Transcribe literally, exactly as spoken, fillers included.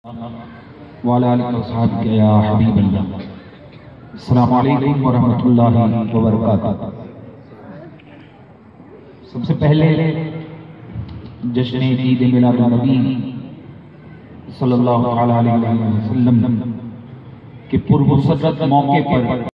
वाला आलिहि वसहबिहि या हबीबल्लाह। अस्सलामु अलैकुम वरहमतुल्लाहि वबरकातुहू। सबसे पहले जश्न ईद मिलादुन नबी सल्लल्लाहु अलैहि वसल्लम के पुरवसरत मौके पर